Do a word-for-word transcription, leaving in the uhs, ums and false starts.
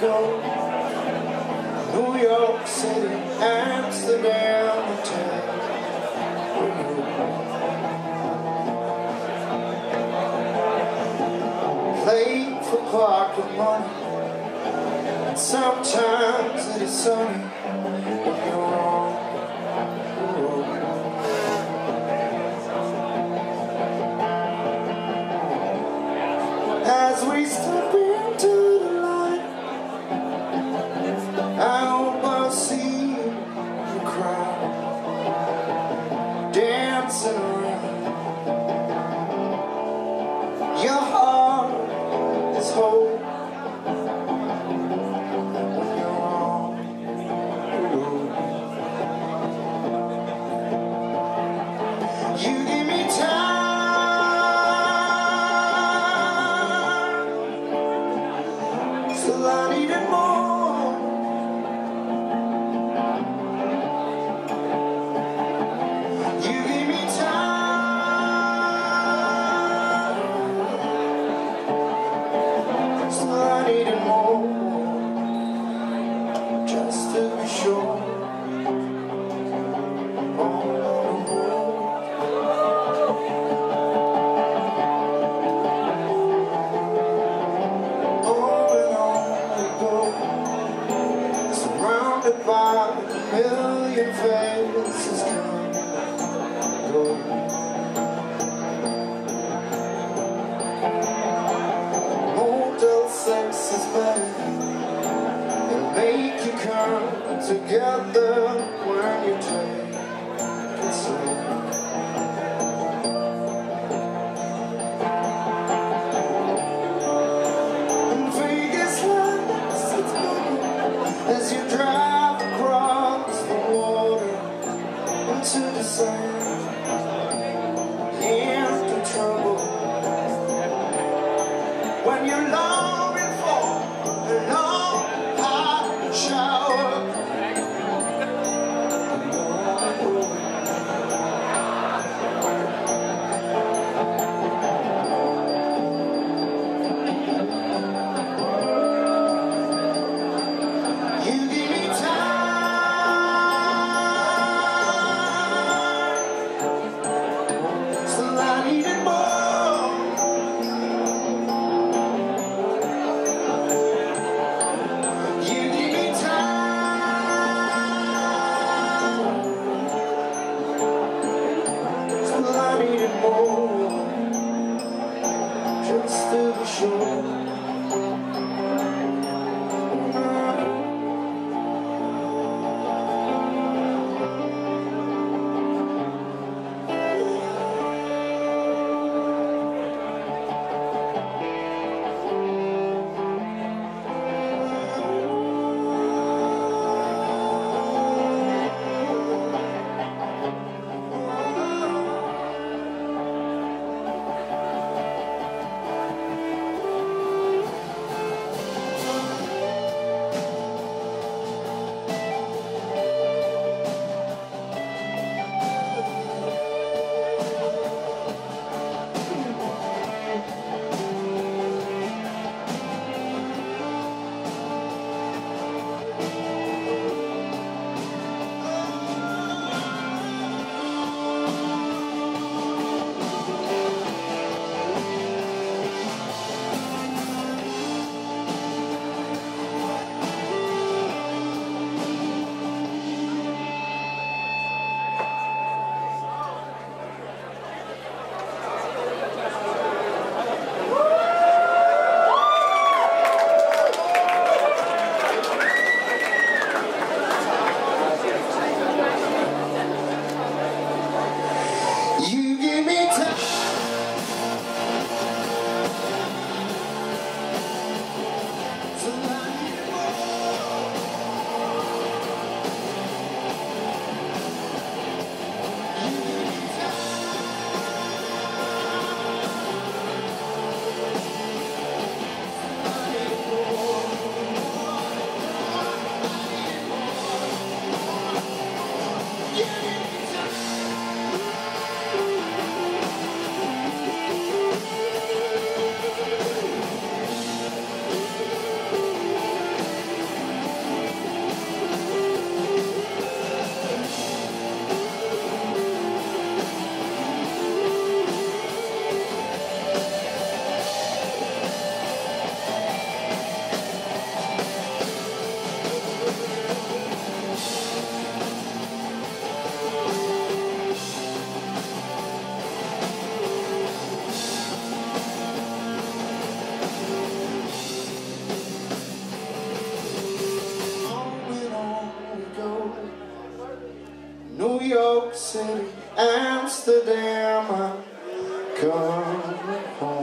go. New York City, Amsterdam, hotel. Late for parking money, and sometimes it is sunny when you're wrong. As we step into the light, I hope I'll see you cry, dancing around. Your heart is whole when you're wrong. You give me time, so I needed more. You give me time, so I needed more, just to be sure. Oh, surrounded by a million faces come and go. Motel sex is better. It'll make you come together when you take it slow. And Vegas lights its moon as you drive across the water into the sand, into trouble. When you're longing for a long hot shower, York City, Amsterdam, I'm coming home.